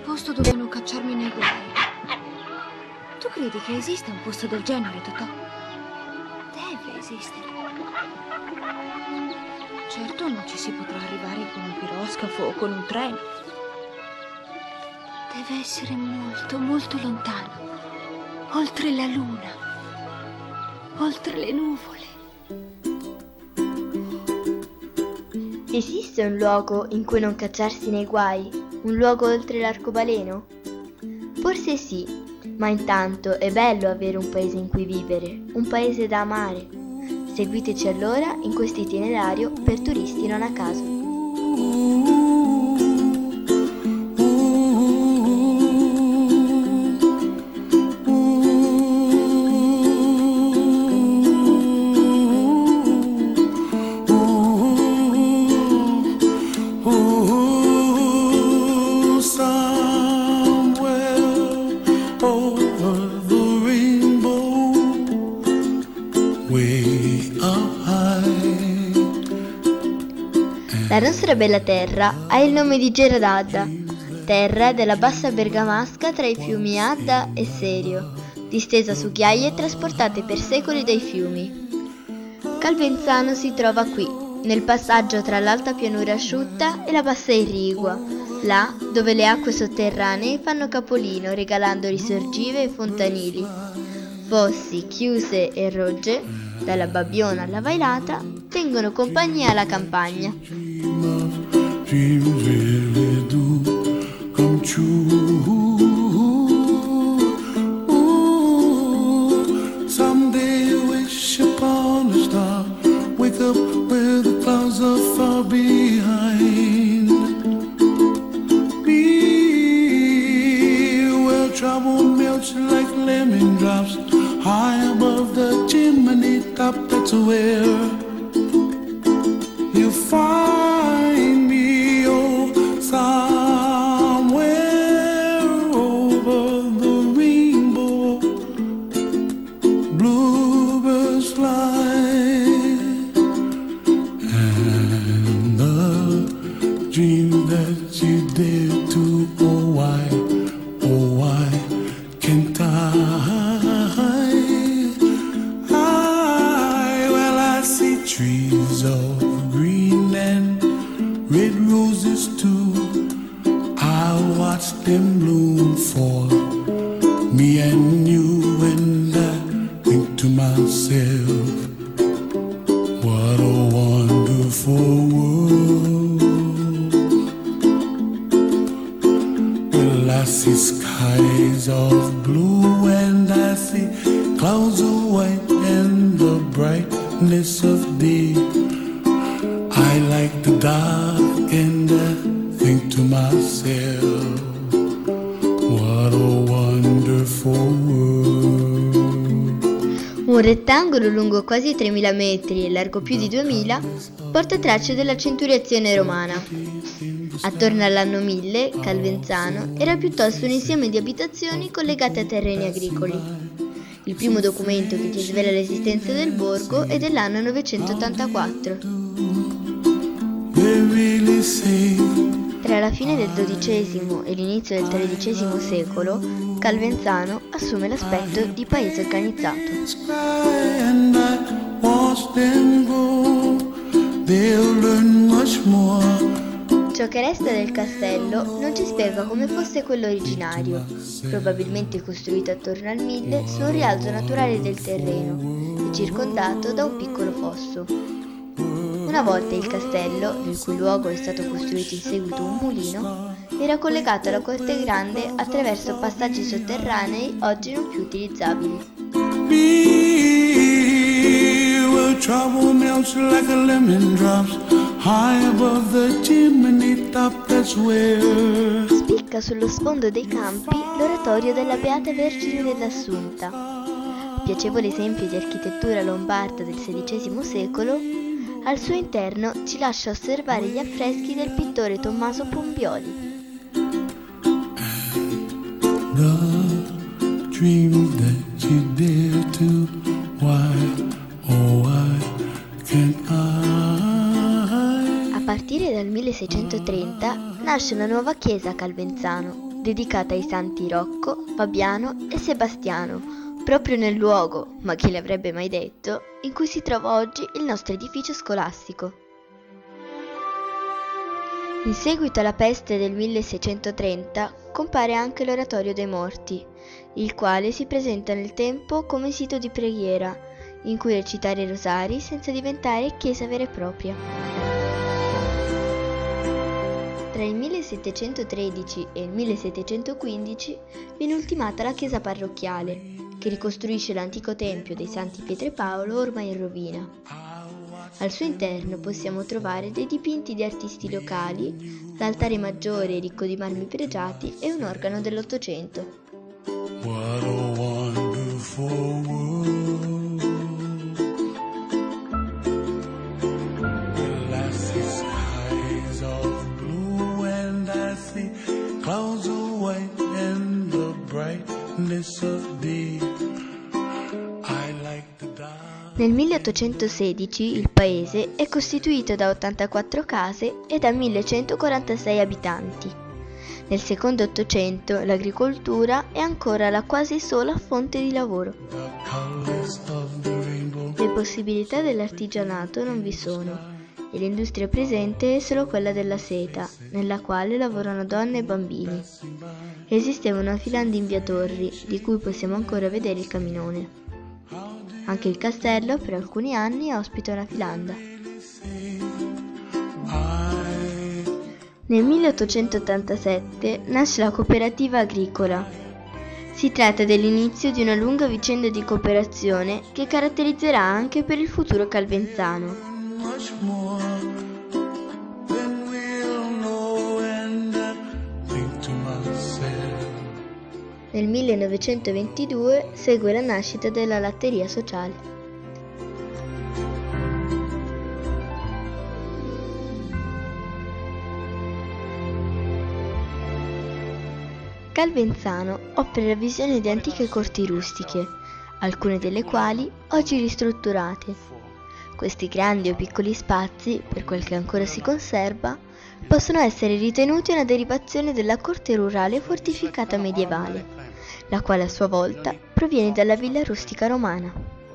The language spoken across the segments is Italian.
posto dove non cacciarmi nei guai. Tu credi che esista un posto del genere, Totò? Deve esistere. Certo non ci si potrà arrivare con un piroscafo o con un treno. Deve essere molto, molto lontano. Oltre la luna. Oltre le nuvole. Esiste un luogo in cui non cacciarsi nei guai? Un luogo oltre l'arcobaleno? Forse sì, ma intanto è bello avere un paese in cui vivere, un paese da amare. Seguiteci allora in questo itinerario per turisti non a caso. La nostra bella terra ha il nome di Geradadda, terra della bassa bergamasca tra i fiumi Adda e Serio, distesa su ghiaie trasportate per secoli dai fiumi. Calvenzano si trova qui, nel passaggio tra l'alta pianura asciutta e la bassa irrigua, là dove le acque sotterranee fanno capolino regalando risorgive e fontanili. Fossi, chiuse e rogge, dalla Babbiona alla Vailata, tengono compagnia alla campagna. Dreams really do come true. Someday wish upon a star, wake up where the clouds are far behind me, where trouble melts like lemon drops high above the chimney top. That's where you find me, oh, somewhere over the rainbow. Bluebirds fly, and the dream that you dare to, oh why can't I? Trees of green and red roses too, I watch them bloom for me and you, and I think to myself, what a wonderful world. Well, I see skies of blue and I see clouds of white and the brightness of day. I like the dark and I think to myself, what a wonderful world. Un rettangolo lungo quasi 3.000 metri e largo più di 2.000 porta tracce della centuriazione romana. Attorno all'anno 1000, Calvenzano era piuttosto un insieme di abitazioni collegate a terreni agricoli. Il primo documento che ci svela l'esistenza del borgo è dell'anno 984. Tra la fine del XII e l'inizio del XIII secolo, Calvenzano assume l'aspetto di paese organizzato. Ciò che resta del castello non ci spiega come fosse quello originario, probabilmente costruito attorno al 1000 su un rialzo naturale del terreno e circondato da un piccolo fosso. Una volta il castello, nel cui luogo è stato costruito in seguito un mulino, era collegato alla corte grande attraverso passaggi sotterranei oggi non più utilizzabili. Trouble melts like a lemon drops high above the chimney top. That's where spicca sullo sfondo dei campi l'oratorio della Beata Vergine dell'Assunta. Piacevole esempio di architettura lombarda del XVI secolo, al suo interno ci lascia osservare gli affreschi del pittore Tommaso Pompioli. The dream that you dare to, why, oh why can't I? A partire dal 1630 nasce una nuova chiesa a Calvenzano, dedicata ai santi Rocco, Fabiano e Sebastiano, proprio nel luogo, ma chi l'avrebbe mai detto, in cui si trova oggi il nostro edificio scolastico. In seguito alla peste del 1630 compare anche l'Oratorio dei Morti, il quale si presenta nel tempo come sito di preghiera, in cui recitare i rosari senza diventare chiesa vera e propria. Tra il 1713 e il 1715 viene ultimata la chiesa parrocchiale, che ricostruisce l'antico tempio dei Santi Pietro e Paolo ormai in rovina. Al suo interno possiamo trovare dei dipinti di artisti locali, l'altare maggiore ricco di marmi pregiati e un organo dell'Ottocento. What a wonderful world. Well, I see skies of blue and I see clouds of white and the brightness of day. I like the dark. Nel 1816 il paese è costituito da 84 case e da 1146 abitanti. Nel secondo Ottocento l'agricoltura è ancora la quasi sola fonte di lavoro. Le possibilità dell'artigianato non vi sono e l'industria presente è solo quella della seta, nella quale lavorano donne e bambini. Esisteva una filanda in via Torri, di cui possiamo ancora vedere il caminone. Anche il castello per alcuni anni ospita una filanda. Nel 1887 nasce la cooperativa agricola. Si tratta dell'inizio di una lunga vicenda di cooperazione che caratterizzerà anche per il futuro Calvenzano. Nel 1922 segue la nascita della latteria sociale. Calvenzano offre la visione di antiche corti rustiche, alcune delle quali oggi ristrutturate. Questi grandi o piccoli spazi, per quel che ancora si conserva, possono essere ritenuti una derivazione della corte rurale fortificata medievale, la quale a sua volta proviene dalla villa rustica romana.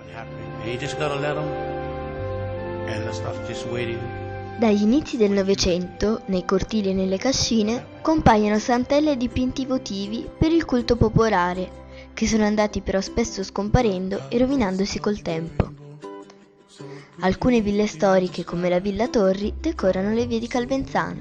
Dagli inizi del Novecento, nei cortili e nelle cascine, compaiono santelle e dipinti votivi per il culto popolare, che sono andati però spesso scomparendo e rovinandosi col tempo. Alcune ville storiche, come la Villa Torri, decorano le vie di Calvenzano.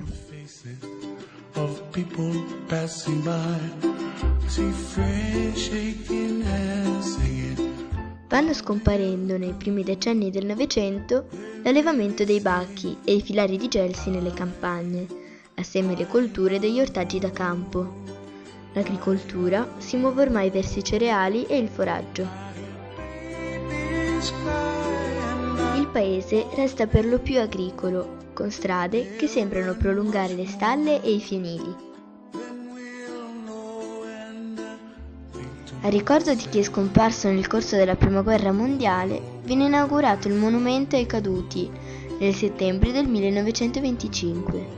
Vanno scomparendo nei primi decenni del Novecento l'allevamento dei bacchi e i filari di gelsi nelle campagne, assieme alle colture degli ortaggi da campo. L'agricoltura si muove ormai verso i cereali e il foraggio. Il paese resta per lo più agricolo, con strade che sembrano prolungare le stalle e i fienili. A ricordo di chi è scomparso nel corso della Prima Guerra Mondiale, viene inaugurato il monumento ai caduti nel settembre del 1925.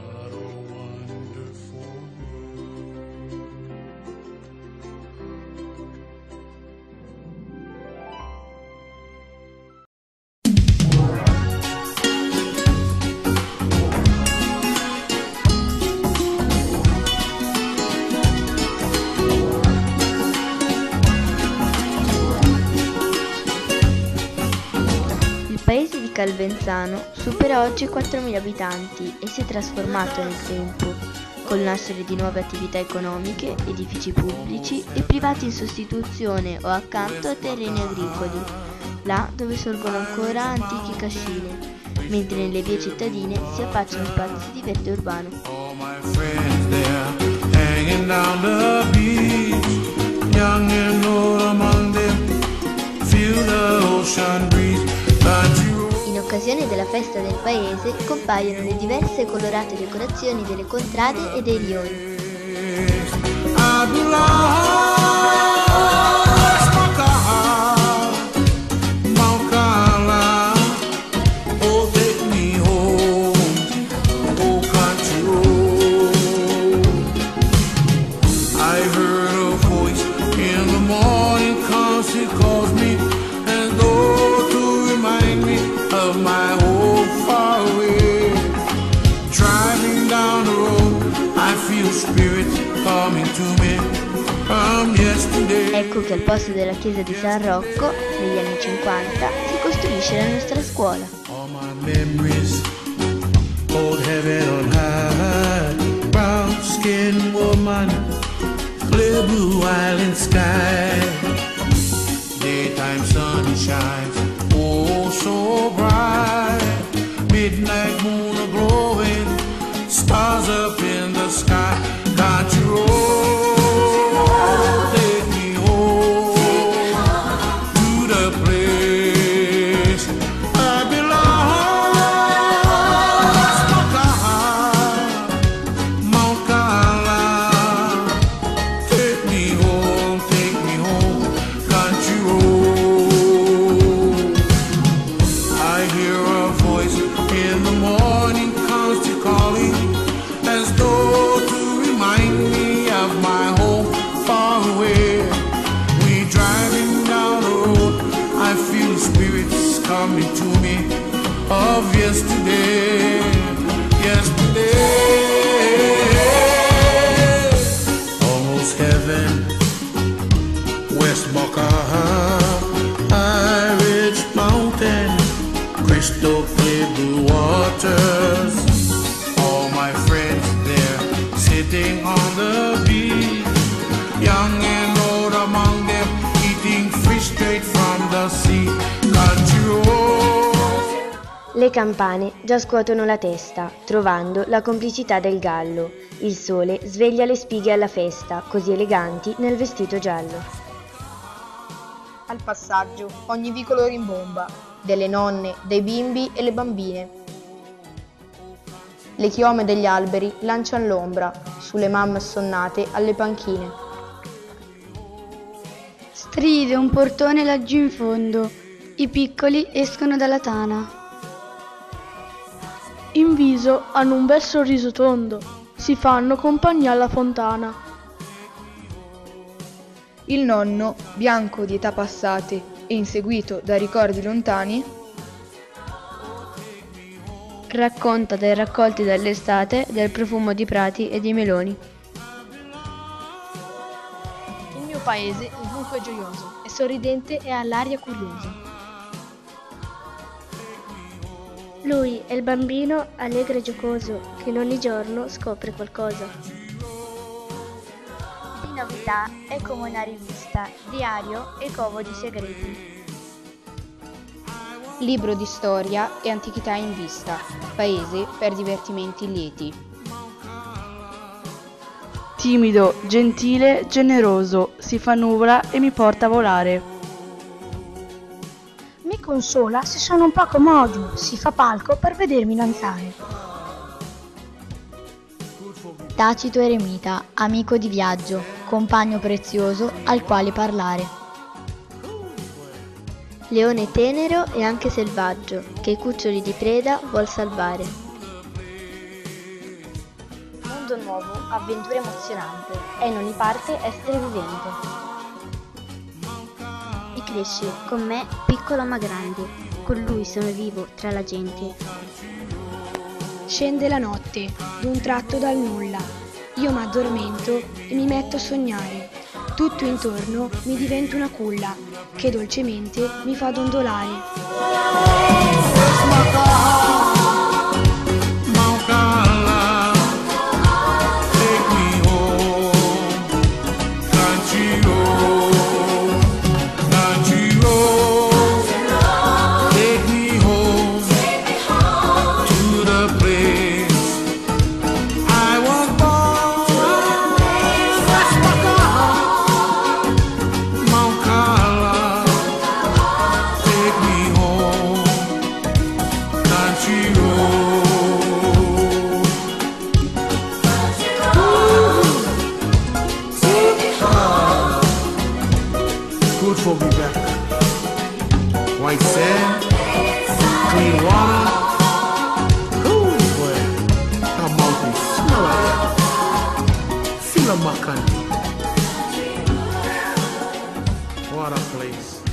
Il paese di Calvenzano supera oggi 4.000 abitanti e si è trasformato nel tempo, col nascere di nuove attività economiche, edifici pubblici e privati in sostituzione o accanto a terreni agricoli, là dove sorgono ancora antiche cascine, mentre nelle vie cittadine si affacciano spazi di verde urbano. In occasione della festa del paese compaiono le diverse e colorate decorazioni delle contrade e dei rioni. I she calls me, as though to remind me of my home far away. Driving down the road, I feel spirit coming to me from yesterday. Ecco che al posto della chiesa di San Rocco, negli anni 50, si costruisce la nostra scuola. All my memories hold heaven on high. Brown skin woman, clear blue island sky. Daytime sunshine, oh so bright. Midnight moon a glowing, stars up in the sky. Country road, take me home to the place I belong. Mount Carmel, take me home, country road. I hear a voice in the morning, constant calling, as though to remind me of my home far away. We driving down the road, I feel the spirits coming to me of yesterday, yesterday. Almost heaven, West Boca, High Ridge Mountain, crystal clear blue waters. All my friends there sitting on the beach, young and old among them, eating fish straight from the sea. Country road. Le campane già scuotono la testa, trovando la complicità del gallo. Il sole sveglia le spighe alla festa, così eleganti nel vestito giallo. Al passaggio ogni vicolo rimbomba, delle nonne, dei bimbi e le bambine. Le chiome degli alberi lanciano l'ombra sulle mamme assonnate alle panchine. Stride un portone laggiù in fondo, i piccoli escono dalla tana. In viso hanno un bel sorriso tondo, si fanno compagnia alla fontana. Il nonno, bianco di età passate e inseguito da ricordi lontani, Racconta dei raccolti dell'estate, del profumo di prati e di meloni. Il mio paese ovunque è gioioso, è sorridente e ha l'aria curiosa. Lui è il bambino allegro e giocoso che in ogni giorno scopre qualcosa. Di novità è come una rivista, diario e covo di segreti. libro di storia e antichità in vista, paese per divertimenti lieti. Timido, gentile, generoso, si fa nuvola e mi porta a volare. Mi consola se sono un poco mogio, si fa palco per vedermi danzare. Tacito eremita, amico di viaggio, compagno prezioso al quale parlare. Leone tenero e anche selvaggio, che i cuccioli di preda vuol salvare. Mondo nuovo, avventura emozionante, è in ogni parte essere vivente. E cresce con me piccolo ma grande, con lui sono vivo tra la gente. Scende la notte, d'un tratto dal nulla, io m'addormento e mi metto a sognare. Tutto intorno mi diventa una culla, che dolcemente mi fa dondolare. Good for me back. White sand, clean water. Cool boy. That mountain smell like that. Feel a macan. What a place.